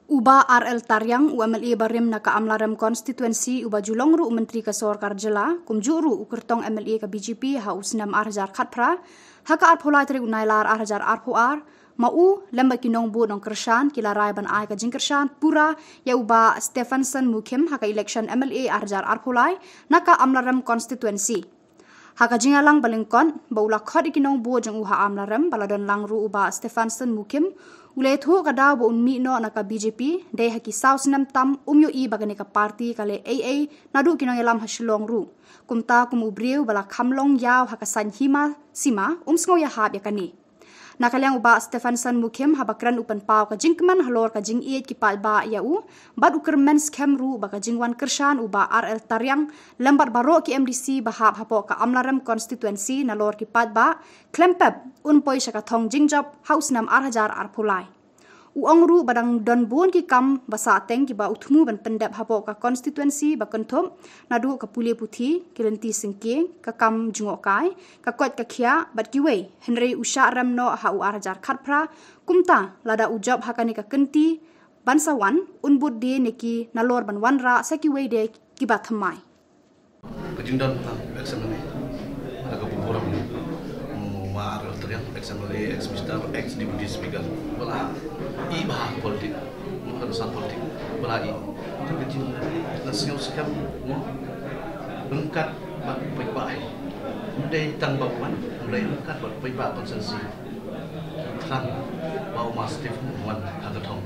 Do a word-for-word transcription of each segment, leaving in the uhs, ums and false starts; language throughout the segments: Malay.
Uba R L Taryang U M L E barim naka amlarem konstituensi uba julongru menteri ke Sorkar Jela kumjuru ukertong M L E ke B J P ha usnam arhajar khatpra haka arpholai tri unailar arhajar arhuar mau lemba kinong bu nong kershan kila rai ban ai ka jingkershan pura ya uba Stephenson Mukim haka election M L E arhajar arpholai naka amlarem konstituensi haka jingalang balingkon baula khod ikinong bu jeng uha amlarem baladon langru uba Stephenson Mukim ulai thu kada bo unmi no naka B J P dei haki saus nam tam umyo i bagane ka parti kale A A nadu kinong yalam haslong ru kumta kum ubriu bala khamlong yaw haka san hima sima umsngo ya hab yakani nakalyang uba Stephenson Mukim habakran upan pau ka jingkman halor ka jing iet ki pal ba ya u bad ukermen scam ru baka jingwan kershan uba R L Taryang lambat baro ki M D C bahab hapo ka amlarem konstituensi nalor ki pad ba klempep un poi shaka thong jingjob house nam arhajar arpulai uang ru badang don bun ki kam basa teng ki ba uthmu ban pendap hapo ka konstituensi ba konthom nadu ka pule puthi kilenti singking ka kam jungokai ka kot ka khia bat ki wei Henry Usha ramno ha u arhajar khatpra kumta lada ujob hakani ka kenti bansawan unbud de neki nalor ban wanra saki wei de ki ba thamai Kejindan eksamene ada kebuburan Mar Taryang eksamene ex Mister ex Deputy Speaker bala i bah politik bukan urusan politik bala i itu kejin nasional sekam lengkap bak baik-baik mendai tang bawan mendai lengkap bak baik-baik konsensi kan bau mastif wan hagathong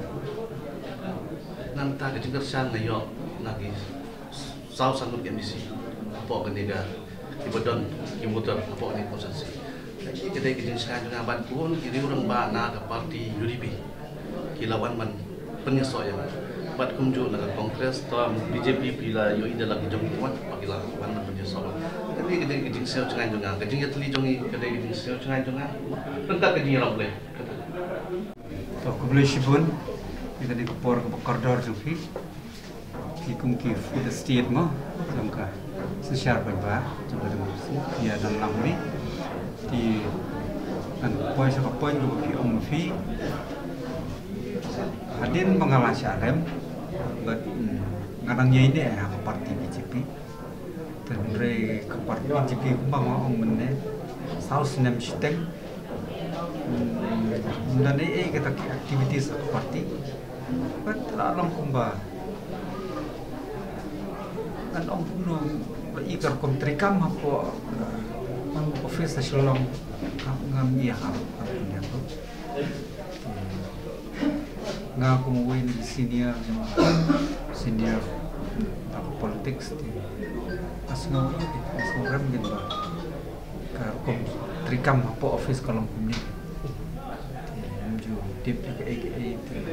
nanta kejin kersan ngayo nagi sau sanut M D C apa keniga ibadon imutar apa ni konsensi kedai kejin sekarang dengan ban pun kiri orang bana ke parti U D P kilawan man penyesuaian bat kumju nak kongres tom B J P pila yo ida lagi jong kuat pakila wan man penyesuaian kedai kedai kejin sel dengan dengan kejin yatli jongi kedai kejin sel dengan dengan lengkap kejin orang boleh to kubli shibun kita di kupor ke koridor jufi ki kumki food state mo samka sesiar berba coba demokrasi dia dan lamri di kan poin sa poin do fi om fi hadin mengalah syarem but ngadangnya ini ya ke parti B J P tenre ke parti B J P kumbang om menne saus nem sistem dan ini kita aktivitas ke parti but lalong kumba kan om puno ikar kontrikam hapo ang office sa Shalom ngam iya ha punya to nga kumuwi ni senior senior ako politics di asno asno ram din ba ka kontrikam hapo office kolong kumni ju tip ka A K A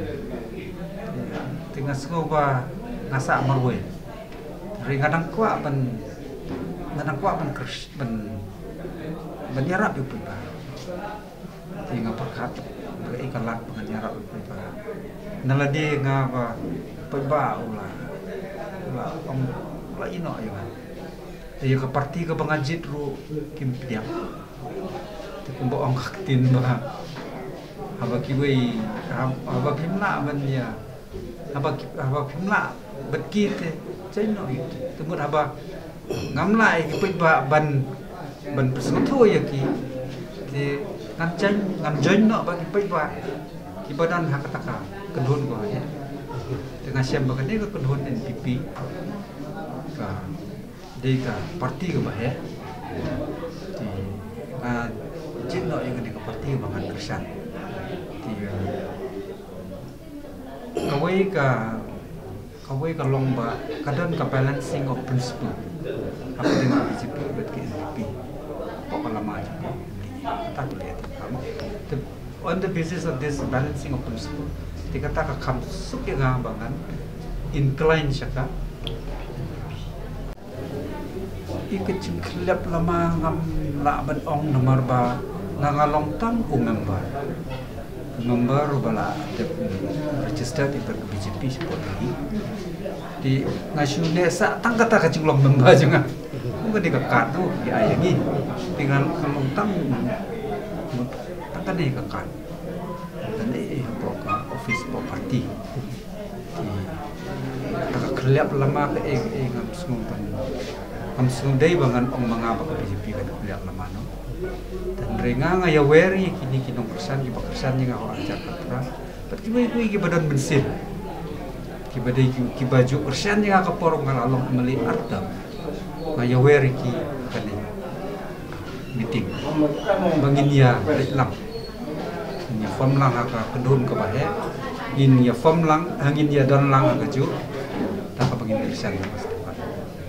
tingas ko ba ngasa marwe ringadang kwa ban ngadang kwa ban kers ban menyerap itu pak, tinggal perkat, berikan lat menyerap itu pak. Naladi ngapa peba ulah, ulah om ulah ino ayo kan. Ayo ke parti ke pengajit ru kim piang. Tikumbo ong kaktin bah. Haba kiwei, haba kimna ban ya. Haba haba kimna bekite, cino itu. Temut haba ngamlai peba ban ban persekutu ya ki di ngancang ngamjoin no bagi paiba ki badan hak taka kedun ko ya dengan siam bagane ke kedun N P P ka de ka parti ke bah ya di a jin no yang di ke parti bangan kersan di kawai ka kawai ka lomba kadon ka balancing of principle apa dengan B J P buat ke N P P pokoknya macam tak boleh. On the basis of this balancing of principle, dikata kakam suki ngambangan incline syaka. Ikut klub lama ngam laban ong nomor ba nangalong tam umember. Member bala register di B J P support lagi. Di nasional sa tangkata kacing long member juga. Mungkin di kekat tu diayangi tinggal kalau tang tangkan di kekat dan ini apa office party liap lama ke eh eh ngam sungguh pan ngam sungguh dai bangan ong mangapa ke B J P kan liap lama no dan renga ngaya weri kini kinong persan ki persan yang aku ajar katra pat ki ibu ki badan bensin ki badai ki baju persan yang aku porong ngalalong meli arta ngaya weri ki kani meeting bangin ya lang nya fom lang aka kedun ke bahe in ya fom lang angin ya don lang aka ju tak bangin persan mas depan